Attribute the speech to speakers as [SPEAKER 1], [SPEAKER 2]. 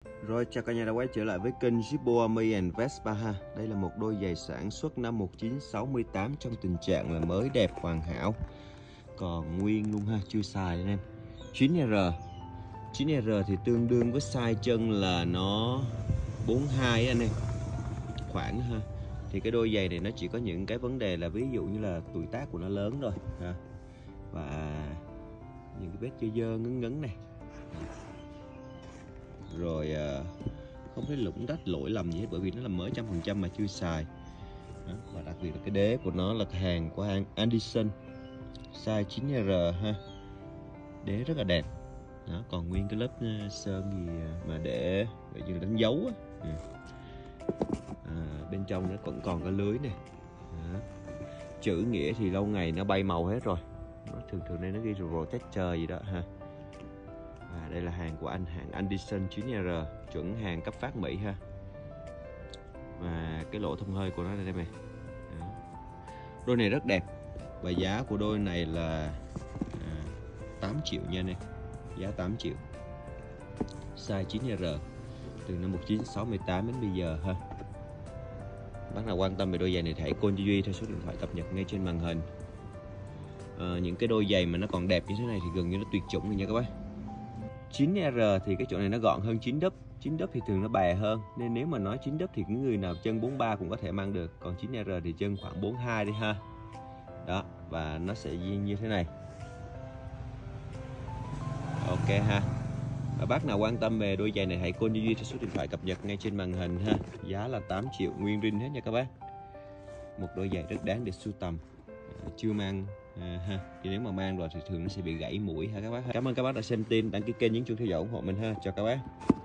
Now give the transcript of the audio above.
[SPEAKER 1] Rồi chào cả nhà đã quay trở lại với kênh Zippo Army and Vespa ha. Đây là một đôi giày sản xuất năm 1968 trong tình trạng là mới đẹp hoàn hảo. Còn nguyên luôn ha, chưa xài anh em. 9R. 9R thì tương đương với size chân là nó 42 anh em. Khoảng ha. Thì cái đôi giày này nó chỉ có những cái vấn đề là ví dụ như là tuổi tác của nó lớn rồi ha. Và những cái vết dơ dơ ngấn ngấn này. Rồi không thấy lũng rách lỗi lầm gì hết, bởi vì nó là mới 100% mà chưa xài. Đó. Và đặc biệt là cái đế của nó là hàng của hãng Anderson size 9R ha, đế rất là đẹp. Đó, còn nguyên cái lớp sơn gì mà để như là đánh dấu á. Bên trong nó vẫn còn cái lưới này. Đó. Chữ nghĩa thì lâu ngày nó bay màu hết rồi, nó thường đây nó ghi protector gì đó ha. Đây là hàng của hãng Anderson 9R, chuẩn hàng cấp phát Mỹ ha. Và cái lỗ thông hơi của nó đây này. Đó. Đôi này rất đẹp và giá của đôi này là 8 triệu nha anh em. Giá 8 triệu. Size 9R từ năm 1968 đến bây giờ ha. Bác nào quan tâm về đôi giày này thì hãy call cho Duy theo số điện thoại cập nhật ngay trên màn hình. Những cái đôi giày mà nó còn đẹp như thế này thì gần như nó tuyệt chủng rồi nha các bác. 9R thì cái chỗ này nó gọn hơn 9W. 9W thì thường nó bè hơn, nên nếu mà nói 9W thì những người nào chân 43 cũng có thể mang được. Còn 9R thì chân khoảng 42 đi ha. Đó, và nó sẽ như thế này. Ok ha. Và bác nào quan tâm về đôi giày này hãy call cho Duy theo số điện thoại cập nhật ngay trên màn hình ha. Giá là 8 triệu nguyên rin hết nha các bác. Một đôi giày rất đáng để sưu tầm. Chưa mang ha, thì nếu mà mang rồi thì thường nó sẽ bị gãy mũi ha các bác. Cảm ơn các bác đã xem tin, đăng ký kênh, nhấn chuông theo dõi ủng hộ mình ha. Chào các bác.